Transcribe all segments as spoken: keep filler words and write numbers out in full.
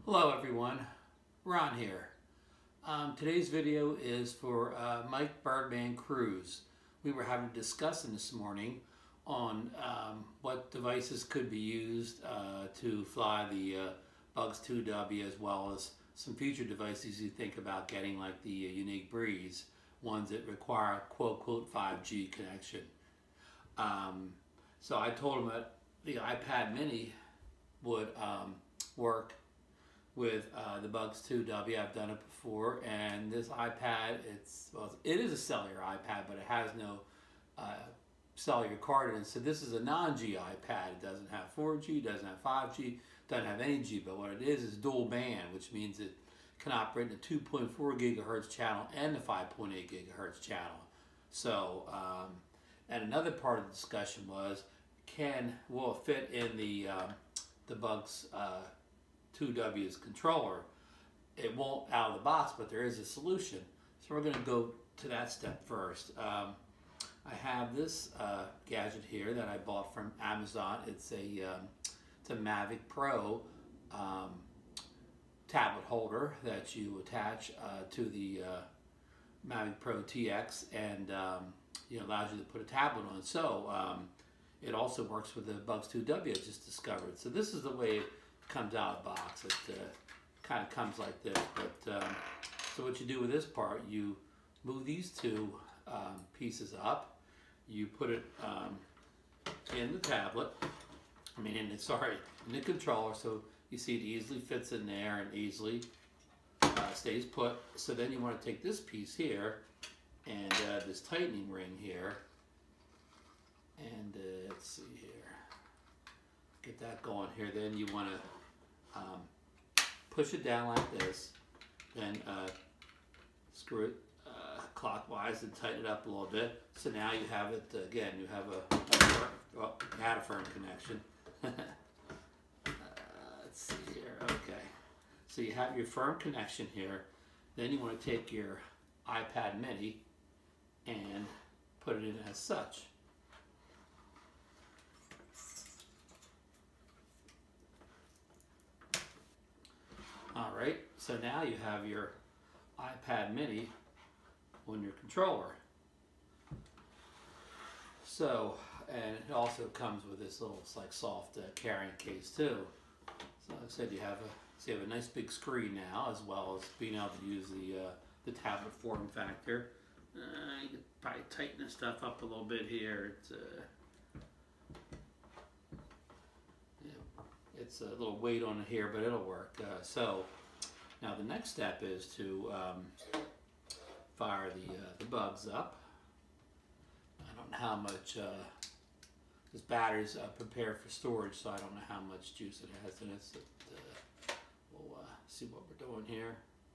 Hello everyone, Ron here. Um, today's video is for uh, Mike Birdman Cruz. We were having a discussion this morning on um, what devices could be used uh, to fly the uh, Bugs two W, as well as some future devices you think about getting, like the uh, Unique Breeze, ones that require quote quote five G connection. Um, so I told him that the iPad mini would um, work with uh, the Bugs two W. I've done it before, and this iPad, it's well, it is a cellular iPad, but it has no uh, cellular card in it. So this is a non-G iPad. It doesn't have four G, doesn't have five G, doesn't have any G, but what it is is dual band, which means it can operate in the two point four gigahertz channel and the five point eight gigahertz channel. So, um, and another part of the discussion was, can, will it fit in the, um, the Bugs uh, two W's controller? It won't out of the box, but there is a solution. So we're going to go to that step first. Um, I have this uh, gadget here that I bought from Amazon. It's a um, it's a Mavic Pro um, tablet holder that you attach uh, to the uh, Mavic Pro T X, and um, you know, allows you to put a tablet on. So um, it also works with the Bugs two W I just discovered. So this is the way it comes out of the box. It uh, kind of comes like this. But um, so what you do with this part, you move these two um, pieces up. You put it um, in the tablet. I mean, in the, sorry, in the controller. So you see it easily fits in there and easily uh, stays put. So then you want to take this piece here and uh, this tightening ring here, and uh, let's see here, get that going here. Then you want to um, push it down like this, then uh, screw it uh, clockwise and tighten it up a little bit. So now you have it, again, you have a, a firm, well, you had a firm connection. uh, let's see here, okay. So you have your firm connection here. Then you want to take your iPad mini and put it in as such. Alright, so now you have your iPad mini on your controller. So, and it also comes with this little, it's like soft uh, carrying case too. So like I said, you have a, so you have a nice big screen now, as well as being able to use the uh, the tablet form factor. Uh, you can probably tighten this stuff up a little bit here. It's, uh, yeah, it's a little weight on it here, but it'll work. Uh, so now the next step is to um, fire the uh, the Bugs up. I don't know how much. Uh, this battery's uh, prepared for storage, so I don't know how much juice it has in it. So, uh, we'll uh, see what we're doing here.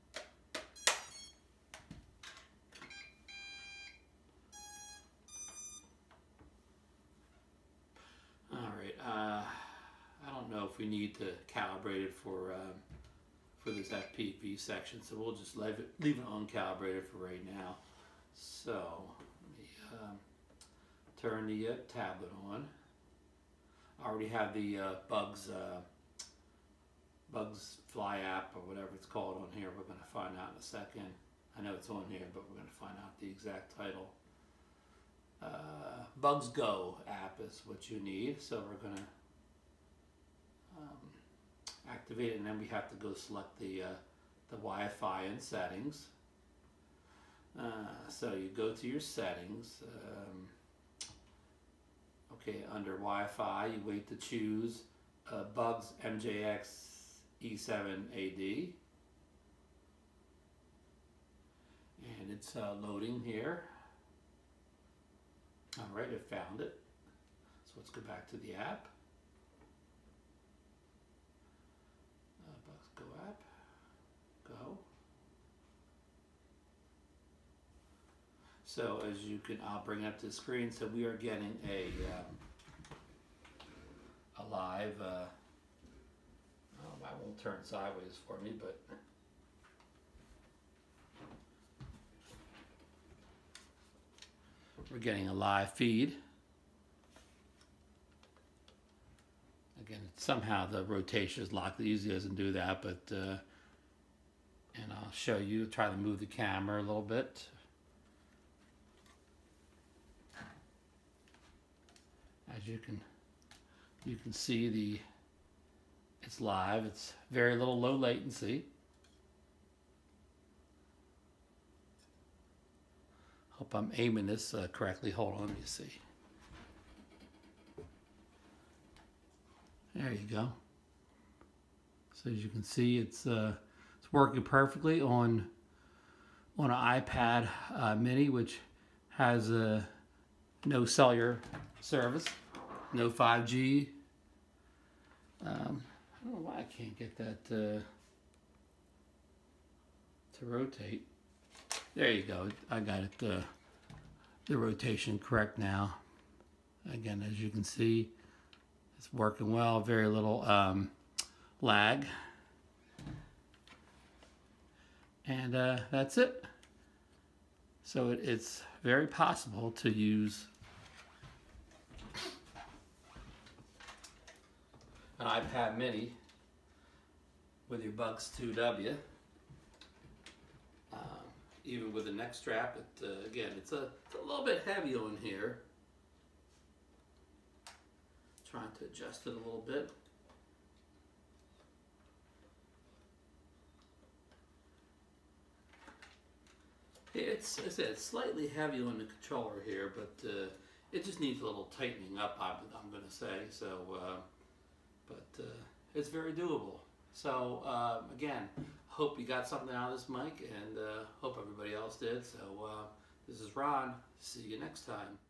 Alright, uh, I don't know if we need to calibrate it for um, for this F P V section, so we'll just leave it, leave it uncalibrated for right now. So, let me um, turn the uh, tablet on. I already have the uh, Bugs uh, Bugs Fly app, or whatever it's called, on here. We're going to find out in a second. I know it's on here, but we're going to find out the exact title. Uh, Bugs Go app is what you need, so we're going to um, activate it, and then we have to go select the uh, the Wi-Fi and settings. Uh, so you go to your settings. Um, okay, under Wi-Fi, you wait to choose uh, Bugs M J X E seven A D, and it's uh, loading here. Alright, I found it. So let's go back to the app. Uh, Bugs Go app. Go. So as you can, I'll bring up the screen. So we are getting a um, a live. Uh, oh, I won't turn sideways for me, but. We're getting a live feed. Again, it's somehow the rotation is locked. It usually doesn't do that, but uh, and I'll show you, try to move the camera a little bit. As you can you can see, the it's live. It's very little low latency. Hope I'm aiming this uh, correctly. Hold on, let me see. There you go. So as you can see, it's uh, it's working perfectly on on an iPad uh, mini, which has uh, no cellular service, no five G. Um, I don't know why I can't get that uh, to rotate. There you go. I got it, uh, the rotation correct now. Again, as you can see, it's working well. Very little um, lag. And uh, that's it. So it, it's very possible to use an iPad mini with your Bugs two W. Um, even with the neck strap, it, uh, again, it's a, it's a little bit heavy on here. Trying to adjust it a little bit. It's, I said, it's slightly heavy on the controller here, but uh, it just needs a little tightening up, I'm, I'm going to say. So, uh, but uh, it's very doable. So, uh, again, hope you got something out of this, Mike, and uh, hope everybody else did. So, uh, this is Ron. See you next time.